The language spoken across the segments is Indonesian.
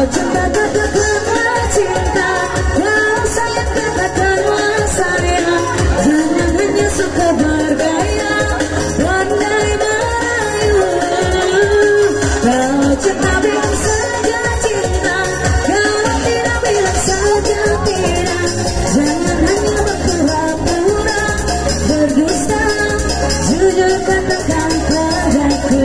cinta katakanlah cinta, kalau sayang katakanlah sayang. Jangan hanya suka bergaya, pandai merayu. Kalau cinta bilang saja cinta, kalau tidak bilang saja tidak. Jangan hanya berpura-pura, berdusta, jujur katakan padaku.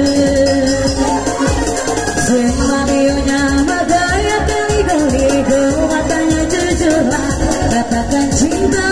Semamionya bagaya kali-kali, matanya jujurlah katakan cinta.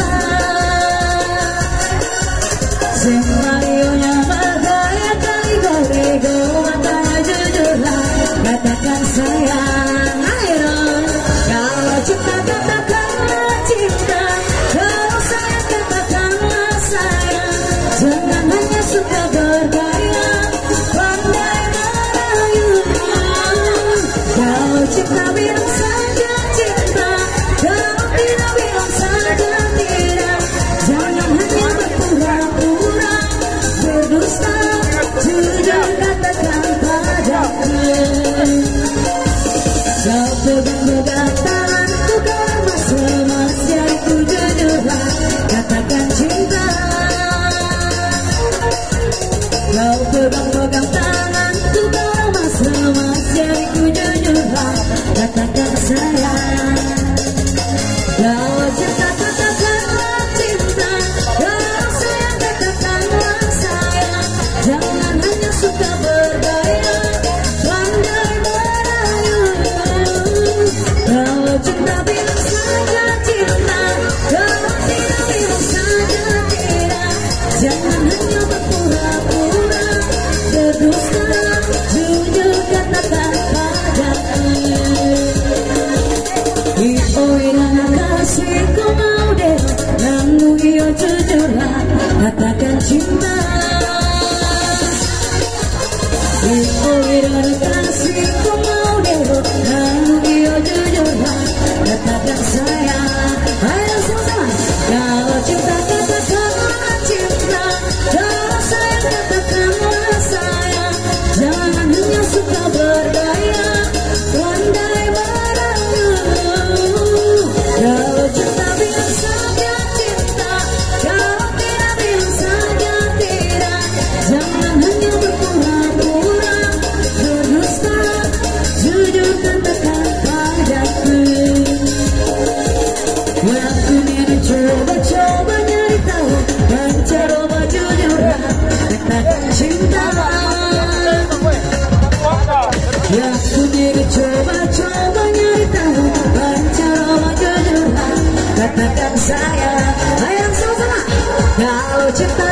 Semamionya bagaya kali-kali, matanya jujurlah katakan sayang. Ayo, kalau cinta katakanlah cinta, kalau sayang katakanlah sayang. Jangan hanya suka bergaya, pandai merayu. Kalau cinta bilang saja cinta, kalau tidak bilang saja tidak. Jangan hanya berpura-pura, berdusta, jujur katakan padaku. Kau pegang-pegang tanganku, kau remas-remas jariku, jujurlah katakan cinta. Kau pegang-pegang tanganku, kau remas-remas jariku, jujurlah katakan sayang. Kalau cinta katakanlah cinta, kalau sayang katakanlah sayang. Jangan hanya suka bergaya, pandai merayu. Kalau cinta bilang saja cinta, kalau tidak bilang saja tidak. Jangan hanya berpura-pura, berdusta, jujur katakan padaku. Oi nana kasihku mau deh, namu iyo jujurlah katakan cinta. Oi nana kasihku mau deh, namu iyo jujurlah katakan sayang. Ayo sama-sama. Kalau cinta katakanlah cinta, kalau sayang katakanlah sayang. Jangan hanya suka bergaya, pandai merayu. Kalau cinta bilang saja cinta, kalau tidak bilang saja tidak. Jangan hanya berpura-pura, berdusta, jujur katakan padaku. Waktu ini coba-coba nyari tahu, mencoba jujurlah katakan cinta. Waktu ini coba-coba nyari tahu, mencoba jujurlah katakan sayang. Ayo sama-sama. Kalau cinta